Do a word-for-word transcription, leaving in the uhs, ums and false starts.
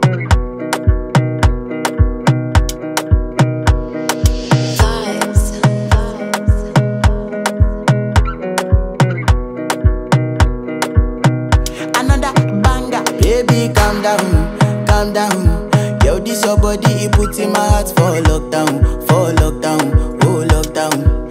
Baby, calm down, calm down. Yo, this your body, it puts in my heart for lockdown, for lockdown, oh lockdown.